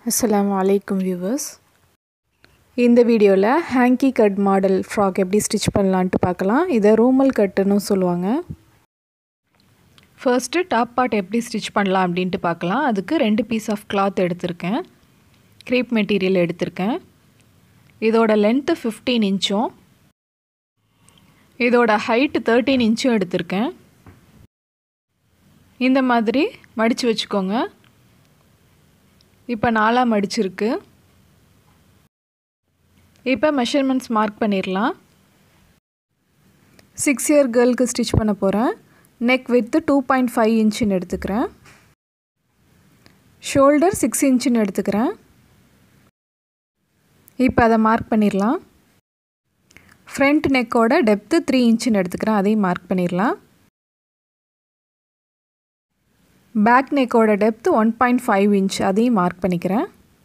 Assalamu alaikum viewers. இந்த வீடியோல hanky cut model frock எப்படி ஸ்டிட்ச் பண்ணலாம்னு பார்க்கலாம். இத rumal cut ன்னு சொல்லுவாங்க. ஃபர்ஸ்ட் டாப் பார்ட் எப்படி ஸ்டிட்ச் பண்ணலாம் அப்படினு பார்க்கலாம். அதுக்கு ரெண்டு பீஸ் ஆஃப் cloth எடுத்துர்க்கேன். crepe மெட்டீரியல் எடுத்துர்க்கேன். இதோட length 15 இன்ச்சும் இதோட height 13 இன்ச்சும் எடுத்துர்க்கேன். இந்த மாதிரி மடிச்சு வெச்சுக்கோங்க. இப்போ நாலா மடிச்சிருக்கு. இப்போ மெஷர்மென்ட்ஸ் மார்க் பண்ணிரலாம். 6 இயர் கேர்ளுக்கு ஸ்டிட்ச் பண்ண போறேன். நெக் width 2.5 inch ன்னு எடுத்துக்கறேன். ஷோல்டர் 6 inch ன்னு எடுத்துக்கறேன். இப்போ அத மார்க் பண்ணிரலாம். ஃப்ரண்ட் நெக்கோட டெப்த் 3 inch ன்னு எடுத்துக்கறேன். அதையும் மார்க் பண்ணிரலாம். பேக் நெக்கோட டெப்த் 1.5 inch அதையும் மார்க் பண்ணிக்கிறேன்.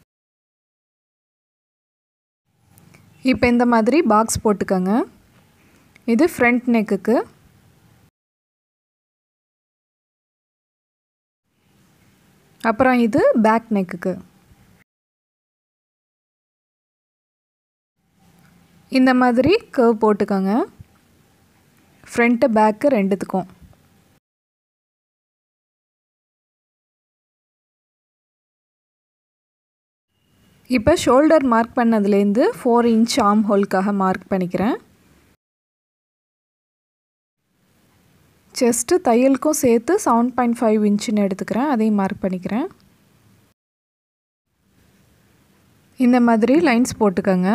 இப்போ இந்த மாதிரி பாக்ஸ் போட்டுக்கங்க. இது ஃப்ரண்ட் நெக்குக்கு. அப்புறம் இது பேக் நெக்குக்கு. இந்த மாதிரி கர்வ் போட்டுக்கங்க. ஃப்ரண்ட் பேக் ரெண்டுத்துக்கும். இப்போ ஷோல்டர் மார்க் பண்ணதுலேருந்து 4 inch ஆர்ம் ஹோல்க்காக மார்க் பண்ணிக்கிறேன். செஸ்ட் தையலுக்கும் சேர்த்து 7.5 inch ன்னு எடுத்துக்கிறேன். அதையும் மார்க் பண்ணிக்கிறேன். இந்த மாதிரி லைன்ஸ் போட்டுக்கங்க.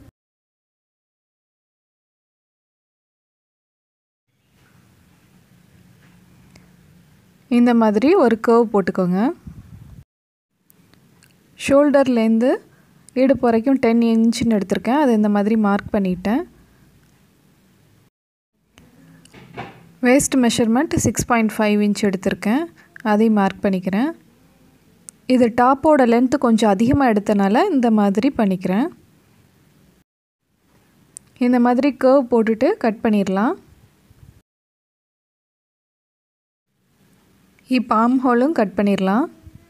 இந்த மாதிரி ஒரு கர்வ் போட்டுக்கோங்க. ஷோல்டர்லேருந்து இடுப்பு வரைக்கும் 10 inch ன்னு எடுத்துர்க்கேன். அது இந்த மாதிரி மார்க் பண்ணிட்டேன். வேஸ்ட் மெஷர்மெண்ட் 6.5 inch எடுத்துர்க்கேன். அதையும் மார்க் பண்ணிக்கிறேன். இது டாப்போட லென்த் கொஞ்சம் அதிகமாக எடுத்தனால இந்த மாதிரி பண்ணிக்கிறேன். இந்த மாதிரி கர்வ் போட்டுட்டு கட் பண்ணிரலாம். இப்போ ஆர்ம் ஹோலும் கட் பண்ணிரலாம்.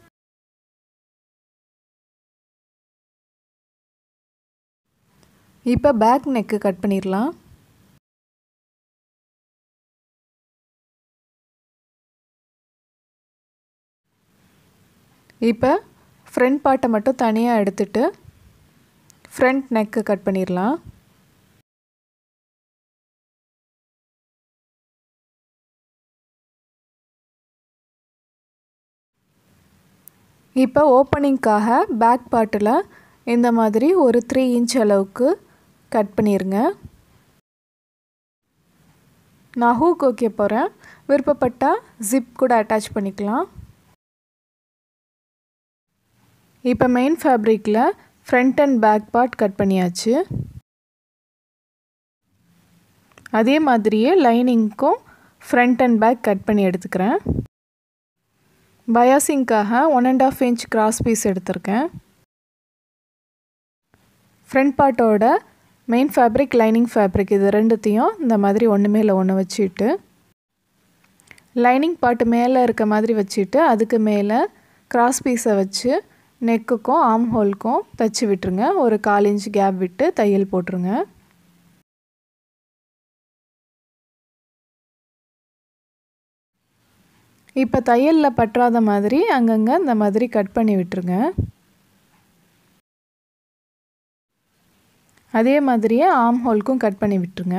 இப்போ பேக் நெக் கட் பண்ணிரலாம். இப்போ ஃப்ரண்ட் பார்ட்டை மட்டும் தனியாக எடுத்துட்டு ஃப்ரண்ட் நெக் கட் பண்ணிரலாம். இப்போ ஓப்பனிங்காக பேக் பார்ட்டில் இந்த மாதிரி ஒரு 3 inch அளவுக்கு கட் பண்ணிருங்க. நான் ஹூக் வைக்க போகிறேன். விருப்பப்பட்டா ஜிப் கூட அட்டாச் பண்ணிக்கலாம். இப்போ மெயின் ஃபேப்ரிக்கில் front and back part cut பண்ணியாச்சு. அதே மாதிரியே லைனிங்க்கும் ஃப்ரண்ட் அண்ட் பேக் கட் பண்ணி எடுத்துக்கிறேன். பயாசிங்காக 1.5 inch கிராஸ் பீஸ் எடுத்திருக்கேன். ஃப்ரண்ட் பார்ட்டோட மெயின் ஃபேப்ரிக் லைனிங் ஃபேப்ரிக் இது ரெண்டுத்தையும் இந்த மாதிரி ஒன்று மேலே ஒன்று வச்சுட்டு லைனிங் பார்ட் மேலே இருக்க மாதிரி வச்சுட்டு அதுக்கு மேலே கிராஸ் பீஸை வச்சு நெக்குக்கும் ஆர்ம் ஹோல்க்கும் தைச்சி விட்டுருங்க. ஒரு 1/4 inch கேப் விட்டு தையல் போட்டுருங்க. இப்போ தையலில் பற்றாத மாதிரி அங்கங்கே இந்த மாதிரி கட் பண்ணி விட்டுருங்க. அதே மாதிரியே ஆர்ம் ஹோல்க்கும் கட் பண்ணி விட்டுருங்க.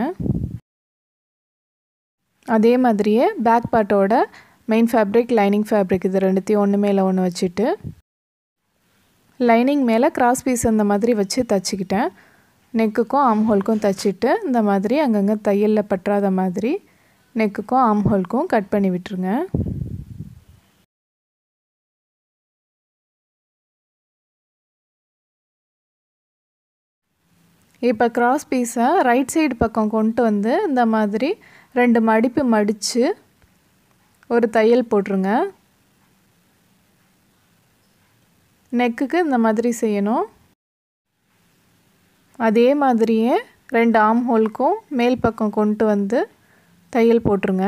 அதே மாதிரியே பேக் பார்ட்டோட மெயின் ஃபேப்ரிக் லைனிங் ஃபேப்ரிக் இது ரெண்டுத்தையும் ஒன்று மேலே ஒன்று வச்சுட்டு லைனிங் மேலே கிராஸ் பீஸ் அந்த மாதிரி வச்சு தைச்சிக்கிட்டேன். நெக்குக்கும் ஆர்ம் ஹோல்க்கும் தைச்சிட்டு இந்த மாதிரி அங்கங்கே தையலில் பற்றாத மாதிரி நெக்குக்கும் ஆர்ம் ஹோல்க்கும் கட் பண்ணி விட்டுருங்க. இப்போ கிராஸ் பீஸை ரைட் சைடு பக்கம் கொண்டு வந்து இந்த மாதிரி 2 மடிப்பு மடித்து ஒரு தையல் போட்டுருங்க. நெக்குக்கு இந்த மாதிரி செய்யணும். அதே மாதிரியே 2 ஆர்ம் ஹோல்க்கும் மேல் பக்கம் கொண்டு வந்து தையல் போட்டுருங்க.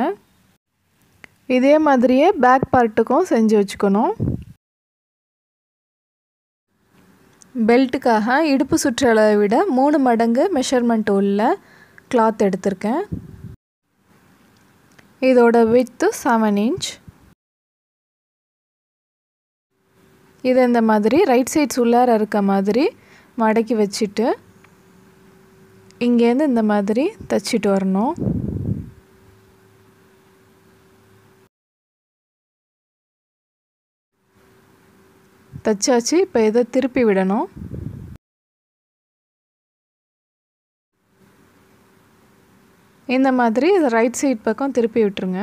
இதே மாதிரியே பேக் பார்ட்டுக்கும் செஞ்சு வச்சுக்கணும். பெல்ட்டுக்காக இடுப்பு சுற்றளவை விட 3 மடங்கு மெஷர்மெண்ட் உள்ள கிளாத் எடுத்திருக்கேன். இதோட width 7 inch. இதை இந்த மாதிரி ரைட் சைட்ஸ் உள்ளார இருக்க மாதிரி மடக்கி வச்சுட்டு இங்கேருந்து இந்த மாதிரி தச்சிட்டு வரணும். தச்சாச்சு. இப்போ இதை திருப்பி விடணும். இந்த மாதிரி இதை ரைட் சைட் பக்கம் திருப்பி விட்டுருங்க.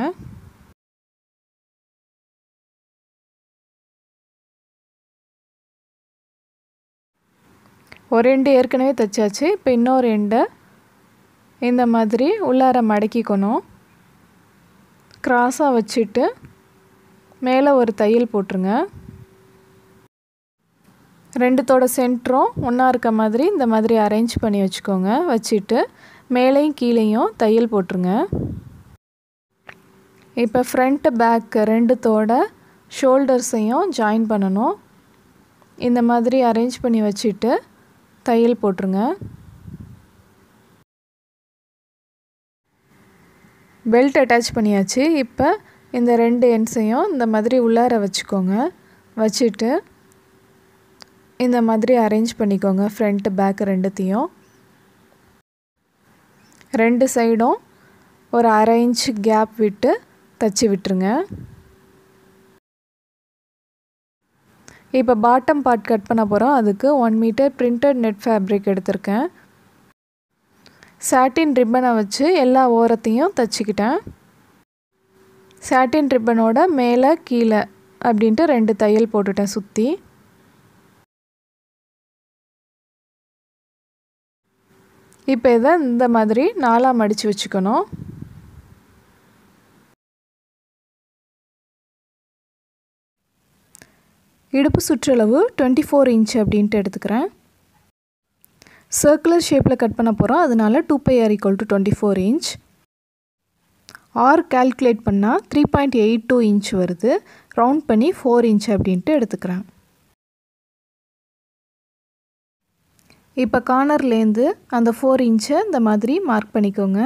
ஒரு எண்டு ஏற்கனவே தைச்சாச்சு. இப்போ இன்னொரு எண்டை இந்த மாதிரி உள்ளார மடக்கிக்கணும். கிராஸாக வச்சுட்டு மேலே ஒரு தையல் போட்டுருங்க. ரெண்டுத்தோட சென்டரும் ஒன்றா இருக்க மாதிரி இந்த மாதிரி அரேஞ்ச் பண்ணி வச்சுக்கோங்க. வச்சுட்டு மேலேயும் கீழேயும் தையல் போட்டுருங்க. இப்போ ஃப்ரண்ட் பேக் ரெண்டுத்தோட ஷோல்டர்ஸையும் ஜாயின் பண்ணணும். இந்த மாதிரி அரேஞ்ச் பண்ணி வச்சுட்டு தையல் போட்டுருங்க. பெல்ட் அட்டாச் பண்ணியாச்சு. இப்போ இந்த 2 எண்ட்ஸையும் இந்த மாதிரி உள்ளார வச்சுக்கோங்க. வச்சுட்டு இந்த மாதிரி அரேஞ்ச் பண்ணிக்கோங்க. ஃப்ரண்ட் பேக் ரெண்டுத்தையும் 2 சைடும் ஒரு 1/2 inch கேப் விட்டு தச்சு விட்டுருங்க. இப்போ பாட்டம் பார்ட் கட் பண்ண போகிறோம். அதுக்கு 1 மீட்டர் பிரிண்டட் நெட் ஃபேப்ரிக் எடுத்திருக்கேன். சாட்டின் ரிப்பனை வச்சு எல்லா ஓரத்தையும் தச்சுக்கிட்டேன். சாட்டின் ரிப்பனோட மேலே கீழே அப்படின்ட்டு 2 தையல் போட்டுட்டேன் சுற்றி. இப்போ இதை இந்த மாதிரி 4ஆக மடித்து வச்சுக்கணும். இடுப்பு சுற்றளவு 24 inch அப்படின்ட்டு எடுத்துக்கிறேன். சர்க்குலர் ஷேப்பில் கட் பண்ண போகிறோம். அதனால 2πr = 24 inch. ஆர் கால்குலேட் பண்ணால் 3.82 inch வருது. ரவுண்ட் பண்ணி 4 inch அப்படின்ட்டு எடுத்துக்கிறேன். இப்போ கார்னர்லேருந்து அந்த 4 inch இந்த மாதிரி மார்க் பண்ணிக்கோங்க.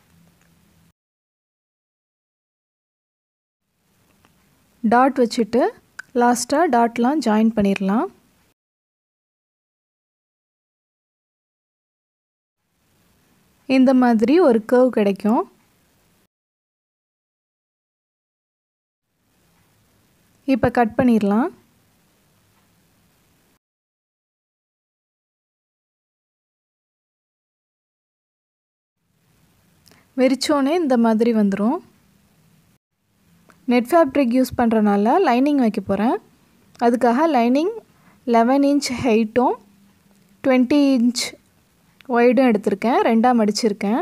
டாட் வச்சுட்டு லாஸ்ட்டாக டாட்லாம் ஜாயின் பண்ணிடலாம். இந்த மாதிரி ஒரு கர்வ் கிடைக்கும். இப்போ கட் பண்ணிடலாம். வெறிச்சோனே இந்த மாதிரி வந்துடும். நெட் ஃபேப்ரிக் யூஸ் பண்ணுறனால லைனிங் வைக்க போகிறேன். அதுக்காக லைனிங் 11 inch ஹைட்டும் 20 inch ஒய்டும் எடுத்திருக்கேன். 2ஆக மடிச்சிருக்கேன்.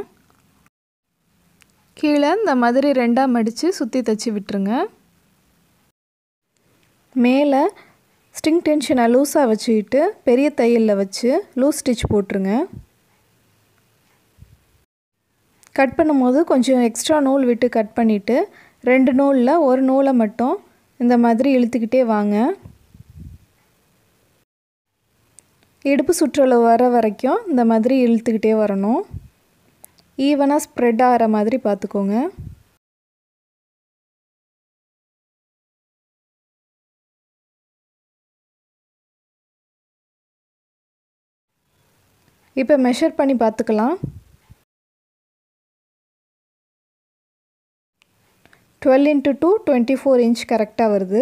கீழே இந்த மாதிரி 2ஆக மடித்து சுற்றி தைச்சி விட்டுருங்க. மேலே ஸ்ட்ரிங் டென்ஷனை லூஸாக வச்சுக்கிட்டு பெரிய தையலில் வச்சு லூஸ் ஸ்டிச் போட்டுருங்க. கட் பண்ணும்போது கொஞ்சம் எக்ஸ்ட்ரா நூல் விட்டு கட் பண்ணிவிட்டு 2 நூலில் ஒரு நூலை மட்டும் இந்த மாதிரி இழுத்துக்கிட்டே வாங்க. இடுப்பு சுற்றளவு வர வரைக்கும் இந்த மாதிரி இழுத்துக்கிட்டே வரணும். ஈவனாக ஸ்ப்ரெட் ஆகிற மாதிரி பார்த்துக்கோங்க. இப்போ மெஷர் பண்ணி பார்த்துக்கலாம். 12 into 2 24 inch கரெக்டாக வருது.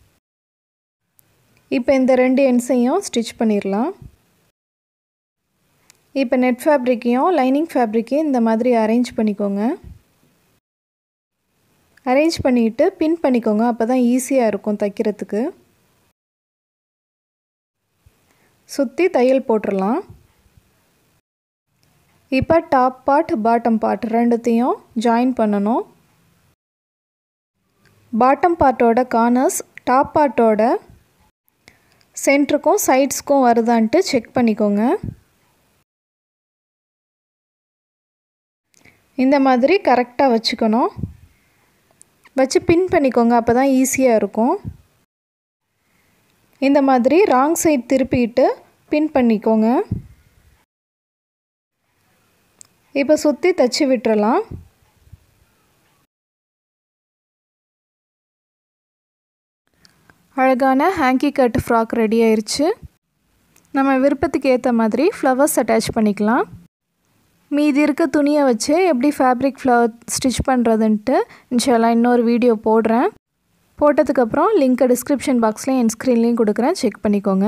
இப்போ இந்த 2 எண்ட்ஸையும் ஸ்டிச் பண்ணிடலாம். இப்போ நெட் ஃபேப்ரிக்கையும் லைனிங் ஃபேப்ரிக்கையும் இந்த மாதிரி அரேஞ்ச் பண்ணிக்கோங்க. அரேஞ்ச் பண்ணிவிட்டு பின் பண்ணிக்கோங்க. அப்போ தான் ஈஸியாக இருக்கும் தைக்கிறதுக்கு. சுற்றி தையல் போட்டுடலாம். இப்போ டாப் பார்ட் பாட்டம் பார்ட் ரெண்டுத்தையும் ஜாயின் பண்ணணும். பாட்டம் பார்ட்டோட கார்னர்ஸ் டாப் பார்ட்டோட சென்டருக்கும் சைட்ஸ்க்கும் வருதான்ட்டு செக் பண்ணிக்கோங்க. இந்த மாதிரி கரெக்டாக வச்சுக்கணும். வச்சு பின் பண்ணிக்கோங்க. அப்போ தான் ஈஸியாக இருக்கும். இந்த மாதிரி ராங் சைட் திருப்பிட்டு பின் பண்ணிக்கோங்க. இப்போ சுற்றி தச்சு விட்டுறலாம். அழகான ஹேங்கி கட் ஃப்ராக் ரெடி ஆயிடுச்சு. நம்ம விருப்பத்துக்கு ஏற்ற மாதிரி ஃப்ளவர்ஸ் அட்டாச் பண்ணிக்கலாம். மீதி இருக்க துணியை வச்சு எப்படி ஃபேப்ரிக் ஃப்ளவர் ஸ்டிச் பண்ணுறதுன்ட்டு இன்ஷால்லா இன்னொரு வீடியோ போடுறேன். போட்டதுக்கப்புறம் லிங்க்கை டிஸ்கிரிப்ஷன் பாக்ஸ்லேயும் என் ஸ்க்ரீன்லேயும் கொடுக்குறேன், செக் பண்ணிக்கோங்க.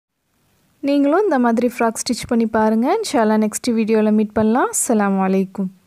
நீங்களும் இந்த மாதிரி ஃப்ராக் ஸ்டிச் பண்ணி பாருங்கள். இன்ஷால்லா நெக்ஸ்ட் வீடியோவில் மீட் பண்ணலாம். அஸ்ஸலாமு அலைக்கும்.